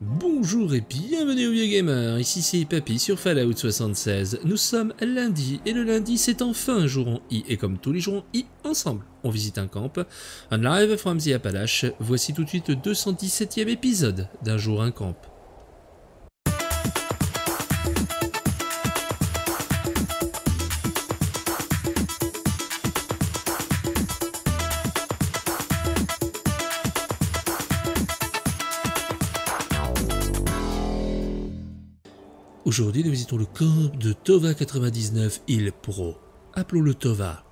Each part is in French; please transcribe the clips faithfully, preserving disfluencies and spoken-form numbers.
Bonjour et bienvenue au Vieux Gamer, ici c'est Papy sur Fallout soixante-seize. Nous sommes lundi et le lundi c'est enfin un jour en I et comme tous les jours en I, ensemble on visite un camp. On live from the Appalaches, voici tout de suite le deux cent dix-septième épisode d'un jour un camp. Aujourd'hui, nous visitons le camp de Tova quatre-vingt-dix-neuf Hill Pro. Appelons-le Tova.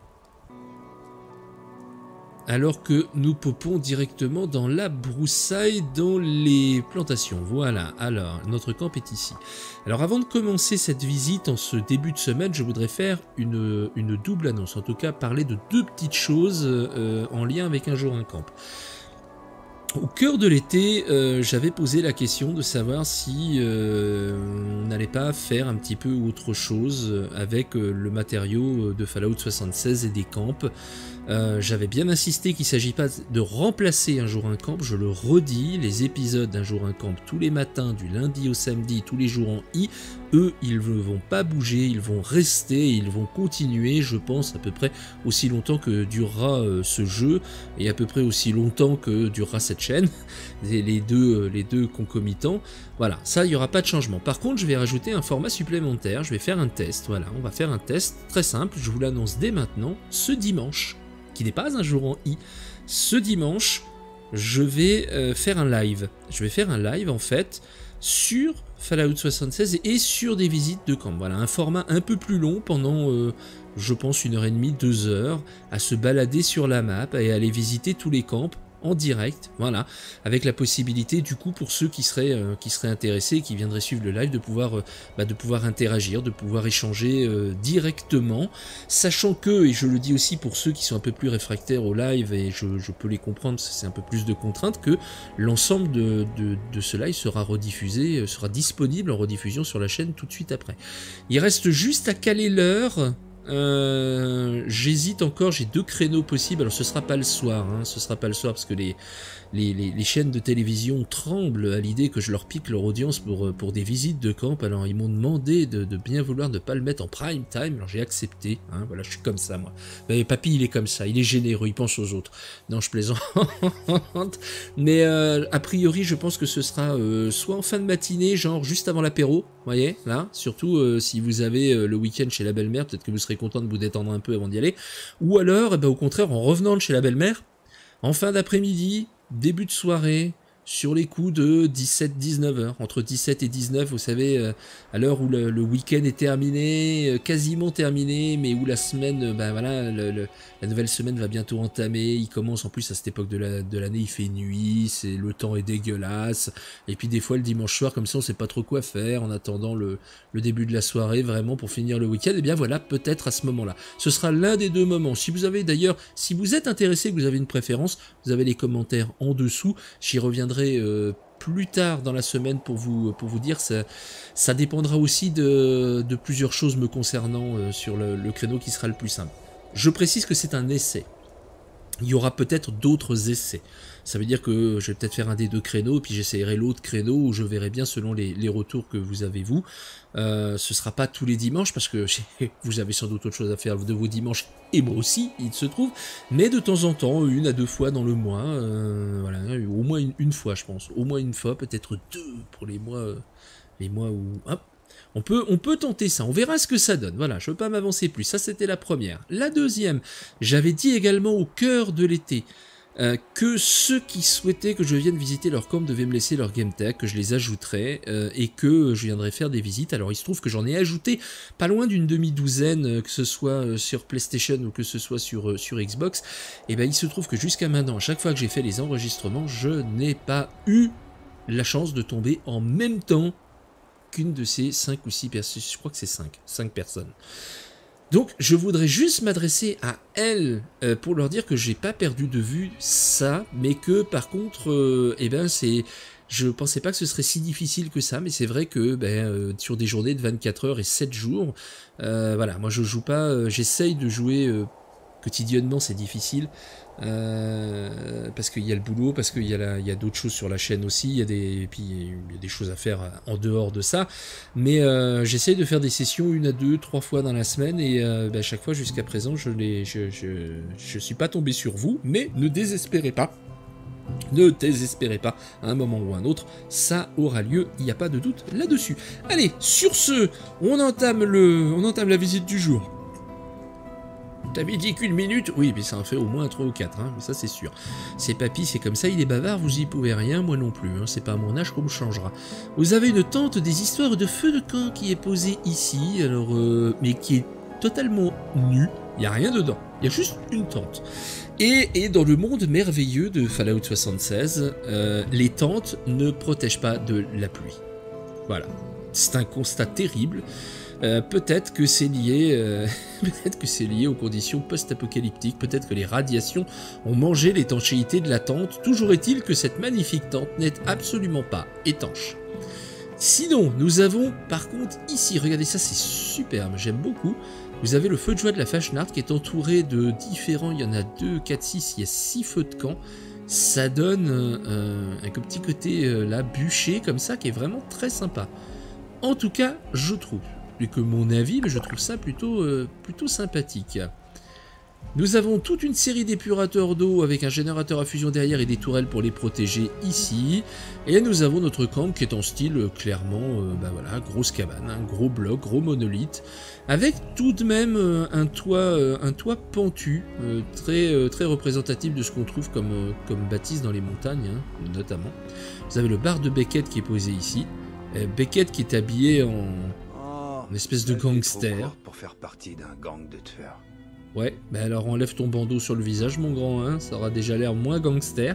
Alors que nous popons directement dans la broussaille, dans les plantations. Voilà, alors, notre camp est ici. Alors, avant de commencer cette visite, en ce début de semaine, je voudrais faire une, une double annonce. En tout cas, parler de deux petites choses euh, en lien avec un jour un camp. Au cœur de l'été, euh, j'avais posé la question de savoir si euh, on n'allait pas faire un petit peu autre chose avec euh, le matériau de Fallout soixante-seize et des camps. Euh, j'avais bien insisté qu'il ne s'agit pas de remplacer un jour un camp, je le redis, les épisodes d'un jour un camp tous les matins, du lundi au samedi, tous les jours en I, eux, ils ne vont pas bouger, ils vont rester, ils vont continuer, je pense, à peu près aussi longtemps que durera euh, ce jeu, et à peu près aussi longtemps que durera cette chaîne, les deux, les deux concomitants. Voilà, ça, il n'y aura pas de changement. Par contre, je vais rajouter un format supplémentaire, je vais faire un test, voilà, on va faire un test très simple, je vous l'annonce dès maintenant, ce dimanche, qui n'est pas un jour en I, ce dimanche, je vais euh, faire un live. Je vais faire un live, en fait, sur Fallout soixante-seize et sur des visites de camp. Voilà, un format un peu plus long pendant, euh, je pense, une heure et demie, deux heures, à se balader sur la map et à aller visiter tous les camps en direct, voilà, avec la possibilité du coup pour ceux qui seraient, euh, qui seraient intéressés et qui viendraient suivre le live de pouvoir, euh, bah, de pouvoir interagir, de pouvoir échanger euh, directement, sachant que, et je le dis aussi pour ceux qui sont un peu plus réfractaires au live, et je, je peux les comprendre, c'est un peu plus de contraintes, que l'ensemble de, de, de ce live sera rediffusé, sera disponible en rediffusion sur la chaîne tout de suite après. Il reste juste à caler l'heure. Euh, j'hésite encore, j'ai deux créneaux possibles, alors ce sera pas le soir, hein, ce sera pas le soir parce que les, les, les, les chaînes de télévision tremblent à l'idée que je leur pique leur audience pour, pour des visites de camp, alors ils m'ont demandé de, de bien vouloir ne pas le mettre en prime time, alors j'ai accepté, hein, voilà, je suis comme ça moi. Mais papy il est comme ça, il est généreux, il pense aux autres. Non, je plaisante, mais euh, a priori je pense que ce sera euh, soit en fin de matinée, genre juste avant l'apéro, vous voyez, là, surtout euh, si vous avez euh, le week-end chez la belle-mère, peut-être que vous serez content de vous détendre un peu avant d'y aller, ou alors, eh ben, au contraire, en revenant de chez la belle-mère, en fin d'après-midi, début de soirée, sur les coups de dix-sept à dix-neuf heures, entre dix-sept et dix-neuf, vous savez, euh, à l'heure où le, le week-end est terminé, euh, quasiment terminé, mais où la semaine, euh, ben voilà, le, le, la nouvelle semaine va bientôt entamer, il commence en plus à cette époque de la, de l'année, il fait nuit, c'est, le temps est dégueulasse, et puis des fois le dimanche soir, comme ça on sait pas trop quoi faire, en attendant le, le début de la soirée, vraiment pour finir le week-end, et bien voilà, peut-être à ce moment-là. Ce sera l'un des deux moments. Si vous avez d'ailleurs, si vous êtes intéressé, que vous avez une préférence, vous avez les commentaires en dessous, j'y reviendrai Euh, plus tard dans la semaine pour vous, pour vous dire, ça, ça dépendra aussi de, de plusieurs choses me concernant euh, sur le, le créneau qui sera le plus simple. Je précise que c'est un essai. Il y aura peut-être d'autres essais. Ça veut dire que je vais peut-être faire un des deux créneaux, puis j'essayerai l'autre créneau où je verrai bien selon les, les retours que vous avez vous. Euh, ce sera pas tous les dimanches parce que vous avez sans doute autre chose à faire de vos dimanches et moi aussi, il se trouve. Mais de temps en temps, une à deux fois dans le mois, euh, voilà, au moins une, une fois, je pense, au moins une fois, peut-être deux pour les mois, les mois où. Hop. On peut, on peut tenter ça, on verra ce que ça donne. Voilà, je ne veux pas m'avancer plus. Ça, c'était la première. La deuxième, j'avais dit également au cœur de l'été euh, que ceux qui souhaitaient que je vienne visiter leur camp devaient me laisser leur game tag, que je les ajouterais euh, et que je viendrais faire des visites. Alors, il se trouve que j'en ai ajouté pas loin d'une demi-douzaine, euh, que ce soit euh, sur PlayStation ou que ce soit sur, euh, sur Xbox. Et bien, il se trouve que jusqu'à maintenant, à chaque fois que j'ai fait les enregistrements, je n'ai pas eu la chance de tomber en même temps qu'une de ces cinq ou six personnes, je crois que c'est cinq, cinq personnes. Donc je voudrais juste m'adresser à elles euh, pour leur dire que j'ai pas perdu de vue ça, mais que par contre, euh, eh ben c'est, je pensais pas que ce serait si difficile que ça, mais c'est vrai que ben, euh, sur des journées de vingt-quatre heures et sept jours, euh, voilà, moi je joue pas, euh, j'essaye de jouer euh, quotidiennement c'est difficile. Euh, parce qu'il y a le boulot, parce qu'il y a, la, il y a d'autres choses sur la chaîne aussi, il y a des, et puis il y a des choses à faire en dehors de ça, mais euh, j'essaye de faire des sessions une à deux, trois fois dans la semaine, et euh, bah, chaque fois jusqu'à présent je ne je, je, je suis pas tombé sur vous, mais ne désespérez pas, ne désespérez pas, à un moment ou à un autre, ça aura lieu, il n'y a pas de doute là-dessus. Allez, sur ce, on entame, le, on entame la visite du jour. T'avais dit qu'une minute? Oui, mais ça en fait au moins trois ou quatre, hein, mais ça c'est sûr. C'est papy, c'est comme ça, il est bavard, vous y pouvez rien, moi non plus, hein, c'est pas à mon âge qu'on me changera. Vous avez une tente des histoires de feu de camp qui est posée ici, alors, euh, mais qui est totalement nue, il n'y a rien dedans, il y a juste une tente. Et, et dans le monde merveilleux de Fallout soixante-seize, euh, les tentes ne protègent pas de la pluie. Voilà, c'est un constat terrible. Euh, peut-être que c'est lié, euh, peut-être que c'est lié aux conditions post-apocalyptiques, peut-être que les radiations ont mangé l'étanchéité de la tente. Toujours est-il que cette magnifique tente n'est absolument pas étanche. Sinon, nous avons par contre ici, regardez ça, c'est superbe, j'aime beaucoup. Vous avez le feu de joie de la Fashnacht qui est entouré de différents, il y en a deux, quatre, six, il y a six feux de camp. Ça donne euh, un petit côté euh, là, bûché comme ça, qui est vraiment très sympa. En tout cas, je trouve. Plus que mon avis, mais je trouve ça plutôt, euh, plutôt sympathique. Nous avons toute une série d'épurateurs d'eau avec un générateur à fusion derrière et des tourelles pour les protéger ici. Et nous avons notre camp qui est en style euh, clairement, euh, bah voilà, grosse cabane, un gros bloc, gros monolithe, avec tout de même euh, un toit, euh, un toit pentu, euh, très, euh, très représentatif de ce qu'on trouve comme, euh, comme bâtisse dans les montagnes, hein, notamment. Vous avez le bar de Beckett qui est posé ici. Euh, Beckett qui est habillé en... une espèce de gangster. Pour faire partie d'un gang de tueurs. Ouais, bah alors enlève ton bandeau sur le visage, mon grand, hein, ça aura déjà l'air moins gangster.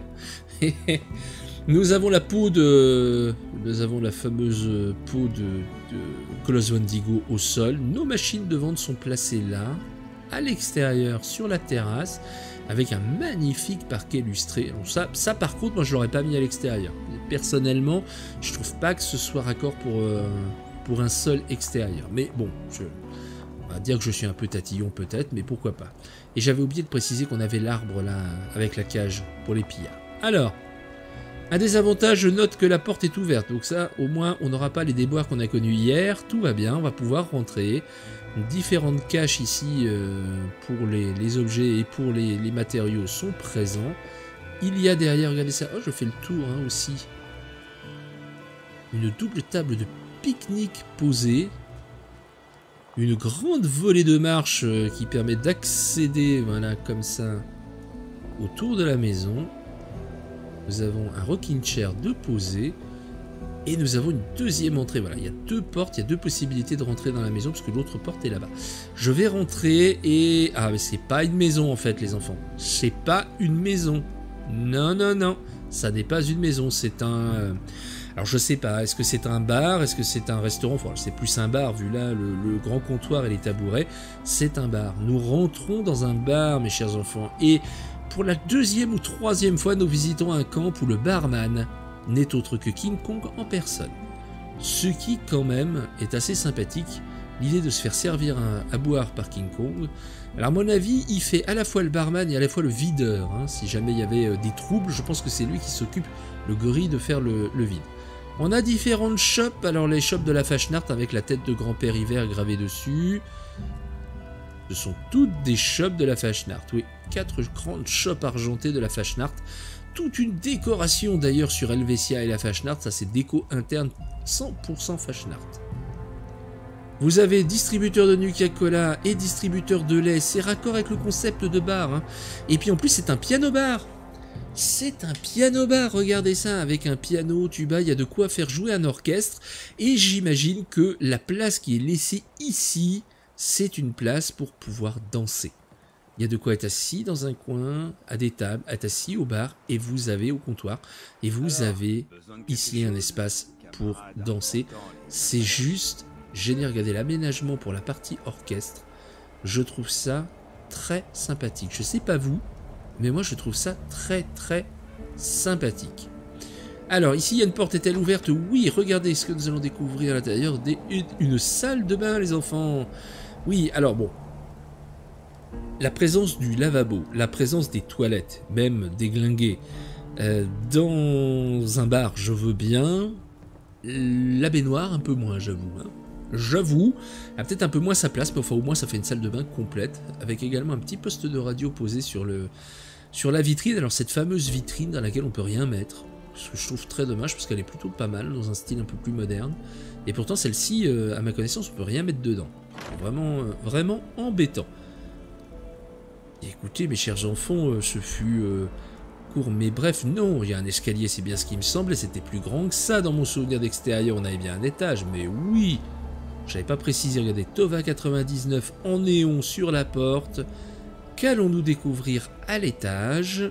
Nous avons la peau de... Nous avons la fameuse peau de, de Colosse Wendigo au sol. Nos machines de vente sont placées là, à l'extérieur, sur la terrasse, avec un magnifique parquet lustré. Alors ça, ça, par contre, moi je l'aurais pas mis à l'extérieur. Personnellement, je trouve pas que ce soit raccord pour... Euh... pour un sol extérieur, mais bon, je, on va dire que je suis un peu tatillon peut-être, mais pourquoi pas. Et j'avais oublié de préciser qu'on avait l'arbre là, avec la cage pour les pillards. Alors, un désavantage, je note que la porte est ouverte, donc ça, au moins, on n'aura pas les déboires qu'on a connus hier, tout va bien, on va pouvoir rentrer. Différentes caches ici euh, pour les, les objets et pour les, les matériaux sont présents. Il y a derrière, regardez ça, oh je fais le tour hein, aussi, une double table de pique-nique posée, une grande volée de marche euh, qui permet d'accéder, voilà, comme ça, autour de la maison. Nous avons un rocking chair de poser, et nous avons une deuxième entrée. Voilà, il y a deux portes, il y a deux possibilités de rentrer dans la maison, parce que l'autre porte est là-bas. Je vais rentrer, et... ah, mais c'est pas une maison, en fait, les enfants. C'est pas une maison. Non, non, non. Ça n'est pas une maison, c'est un... Euh... Alors je sais pas, est-ce que c'est un bar, est-ce que c'est un restaurant? Enfin, c'est plus un bar vu là le, le grand comptoir et les tabourets. C'est un bar. Nous rentrons dans un bar, mes chers enfants. Et pour la deuxième ou troisième fois, nous visitons un camp où le barman n'est autre que King Kong en personne. Ce qui quand même est assez sympathique. L'idée de se faire servir un, à boire par King Kong. Alors à mon avis, il fait à la fois le barman et à la fois le videur. Hein. Si jamais il y avait euh, des troubles, je pense que c'est lui qui s'occupe, le gorille, de faire le, le vide. On a différentes shops, alors les shops de la Fashnacht avec la tête de grand-père hiver gravée dessus. Ce sont toutes des shops de la Fashnacht, oui. Quatre grandes shops argentées de la Fashnacht. Toute une décoration d'ailleurs sur Helvetia et la Fashnacht, ça c'est déco interne cent pour cent Fashnacht. Vous avez distributeur de Nuka-Cola et distributeur de lait, c'est raccord avec le concept de bar. Hein. Et puis en plus c'est un piano-bar. C'est un piano-bar, regardez ça, avec un piano, tuba, il y a de quoi faire jouer un orchestre. Et j'imagine que la place qui est laissée ici, c'est une place pour pouvoir danser. Il y a de quoi être assis dans un coin, à des tables, être assis au bar, et vous avez au comptoir, et vous avez ici un espace pour danser. C'est juste génial, regardez l'aménagement pour la partie orchestre. Je trouve ça très sympathique. Je sais pas vous, mais moi je trouve ça très très sympathique. Alors ici il y a une porte, est-elle ouverte? Oui, regardez ce que nous allons découvrir à l'intérieur, une, une salle de bain les enfants. Oui, alors bon, la présence du lavabo, la présence des toilettes, même déglinguées, euh, dans un bar, je veux bien. La baignoire, un peu moins, j'avoue. Hein. J'avoue, a peut-être un peu moins sa place, mais enfin au moins ça fait une salle de bain complète, avec également un petit poste de radio posé sur, le, sur la vitrine. Alors cette fameuse vitrine dans laquelle on peut rien mettre, ce que je trouve très dommage, parce qu'elle est plutôt pas mal, dans un style un peu plus moderne. Et pourtant celle-ci, euh, à ma connaissance, on peut rien mettre dedans. Vraiment, euh, vraiment embêtant. Et écoutez, mes chers enfants, euh, ce fut... Euh, court, mais bref, non, il y a un escalier, c'est bien ce qui me semblait, c'était plus grand que ça dans mon souvenir d'extérieur, on avait bien un étage, mais oui, j'avais pas précisé, regardez, Tova quatre-vingt-dix-neuf en néon sur la porte, qu'allons-nous découvrir à l'étage?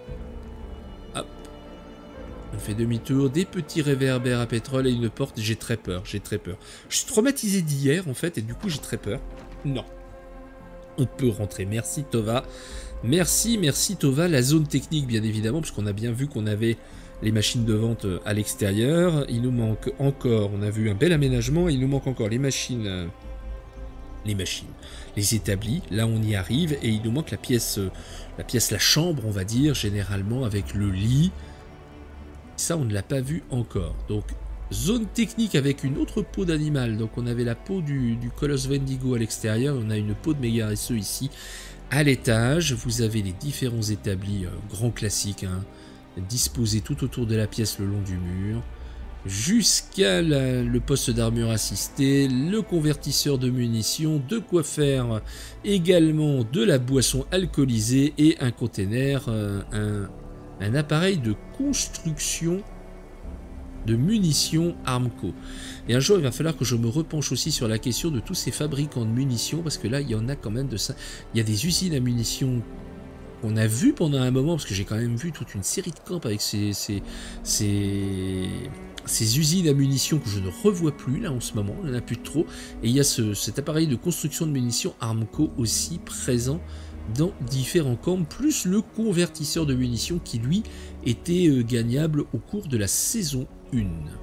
Hop, on fait demi-tour, des petits réverbères à pétrole et une porte, j'ai très peur, j'ai très peur. Je suis traumatisé d'hier en fait, et du coup j'ai très peur. Non, on peut rentrer, merci Tova. Merci, merci Tova, la zone technique bien évidemment, puisqu'on a bien vu qu'on avait les machines de vente à l'extérieur. Il nous manque encore, on a vu un bel aménagement, il nous manque encore les machines, les machines, les établis, là on y arrive, et il nous manque la pièce, la pièce, la chambre on va dire, généralement avec le lit. Ça on ne l'a pas vu encore, donc zone technique avec une autre peau d'animal, donc on avait la peau du, du Colosse Wendigo à l'extérieur, on a une peau de Mégarisseux ici. À l'étage, vous avez les différents établis euh, grands classiques, hein, disposés tout autour de la pièce le long du mur, jusqu'à le poste d'armure assistée, le convertisseur de munitions, de quoi faire également de la boisson alcoolisée et un container, euh, un, un appareil de construction de munitions Armco. Et un jour, il va falloir que je me repenche aussi sur la question de tous ces fabricants de munitions, parce que là, il y en a quand même de ça. Il y a des usines à munitions qu'on a vues pendant un moment, parce que j'ai quand même vu toute une série de camps avec ces, ces, ces, ces usines à munitions que je ne revois plus là en ce moment, il n'y en a plus de trop. Et il y a ce, cet appareil de construction de munitions Armco aussi présent dans différents camps, plus le convertisseur de munitions qui lui était euh, gagnable au cours de la saison un.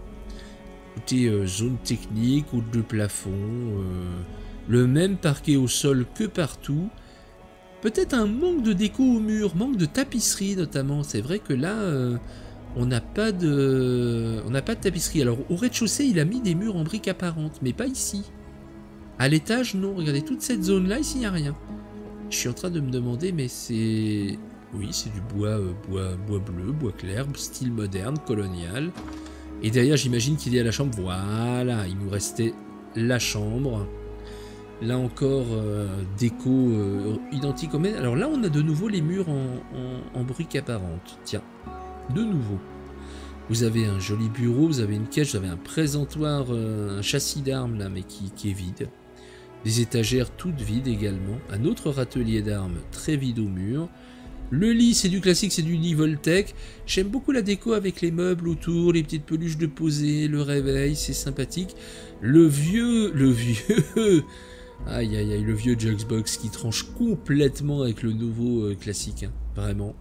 Écoutez, euh, zone technique, haute de plafond, euh, le même parquet au sol que partout. Peut-être un manque de déco au mur, manque de tapisserie notamment. C'est vrai que là, euh, on n'a pas de, on n'a pas de tapisserie. Alors au rez-de-chaussée, il a mis des murs en briques apparentes, mais pas ici. À l'étage, non. Regardez toute cette zone-là, ici, il n'y a rien. Je suis en train de me demander, mais c'est... Oui, c'est du bois, euh, bois, bois bleu, bois clair, style moderne, colonial. Et derrière, j'imagine qu'il y a la chambre. Voilà, il nous restait la chambre. Là encore, euh, déco euh, identique au même. Alors là, on a de nouveau les murs en, en, en briques apparentes. Tiens, de nouveau. Vous avez un joli bureau, vous avez une caisse, vous avez un présentoir, euh, un châssis d'armes là, mais qui, qui est vide. Des étagères toutes vides également. Un autre râtelier d'armes très vide au mur. Le lit, c'est du classique, c'est du lit Voltec. J'aime beaucoup la déco avec les meubles autour, les petites peluches de poser, le réveil, c'est sympathique. Le vieux, le vieux, aïe aïe aïe, le vieux Juxbox qui tranche complètement avec le nouveau euh, classique, hein, vraiment.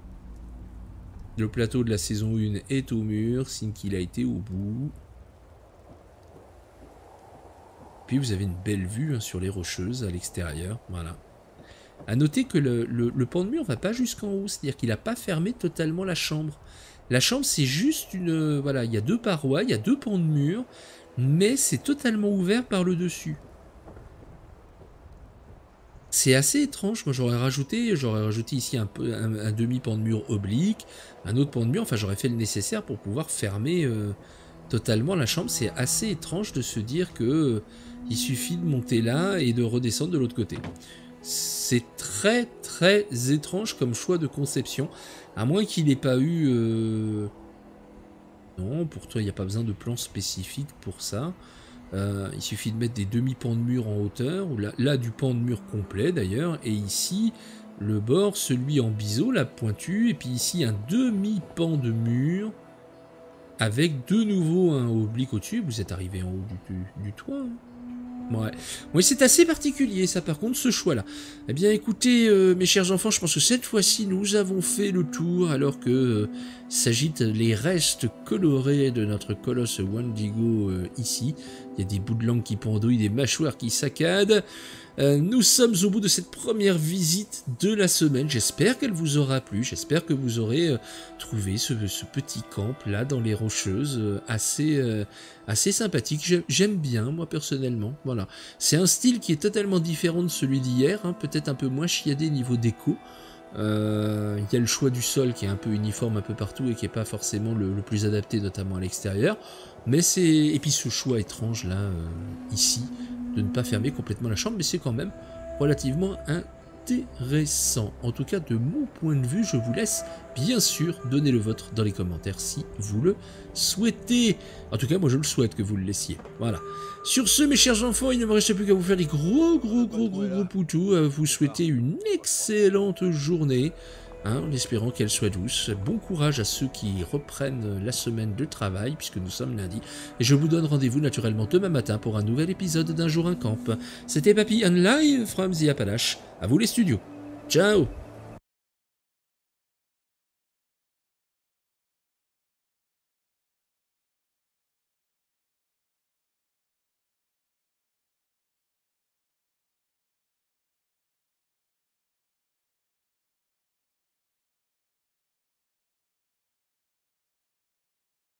Le plateau de la saison un est au mur, signe qu'il a été au bout. Puis vous avez une belle vue hein, sur les rocheuses à l'extérieur, voilà. A noter que le, le, le pan de mur ne va pas jusqu'en haut, c'est-à-dire qu'il n'a pas fermé totalement la chambre. La chambre c'est juste une... Voilà, il y a deux parois, il y a deux pans de mur, mais c'est totalement ouvert par le dessus. C'est assez étrange, moi j'aurais rajouté, j'aurais rajouté ici un, peu, un, un demi-pan de mur oblique, un autre pan de mur, enfin j'aurais fait le nécessaire pour pouvoir fermer euh, totalement la chambre. C'est assez étrange de se dire que euh, il suffit de monter là et de redescendre de l'autre côté. C'est très très étrange comme choix de conception, à moins qu'il n'ait pas eu... Euh... Non, pour toi il n'y a pas besoin de plan spécifique pour ça. Euh, il suffit de mettre des demi-pans de mur en hauteur, ou là, là du pan de mur complet d'ailleurs, et ici le bord, celui en biseau, la pointue, et puis ici un demi-pan de mur avec de nouveau un oblique au-dessus. Vous êtes arrivé en haut du, du, du toit, hein. Ouais, oui, c'est assez particulier ça par contre, ce choix-là. Eh bien écoutez, euh, mes chers enfants, je pense que cette fois-ci nous avons fait le tour alors que euh, s'agitent les restes colorés de notre colosse Wendigo euh, ici. Il y a des bouts de langue qui pendouillent, des mâchoires qui saccadent. Euh, nous sommes au bout de cette première visite de la semaine. J'espère qu'elle vous aura plu. J'espère que vous aurez euh, trouvé ce, ce petit camp là dans les Rocheuses euh, assez, euh, assez sympathique. J'aime bien moi personnellement. Voilà, c'est un style qui est totalement différent de celui d'hier, hein, peut-être un peu moins chiadé niveau déco. Euh, il y a le choix du sol qui est un peu uniforme un peu partout et qui n'est pas forcément le, le plus adapté, notamment à l'extérieur. Mais c'est et puis ce choix étrange là euh, ici de ne pas fermer complètement la chambre, mais c'est quand même relativement intéressant. En tout cas, de mon point de vue, je vous laisse bien sûr donner le vôtre dans les commentaires si vous le souhaitez. En tout cas, moi je le souhaite que vous le laissiez. Voilà. Sur ce, mes chers enfants, il ne me reste plus qu'à vous faire des gros, gros, gros, gros, gros poutous, à vous souhaiter une excellente journée. Hein, en espérant qu'elle soit douce. Bon courage à ceux qui reprennent la semaine de travail, puisque nous sommes lundi. Et je vous donne rendez-vous naturellement demain matin pour un nouvel épisode d'Un jour un camp. C'était Papy and live from the Appalaches. À vous les studios. Ciao!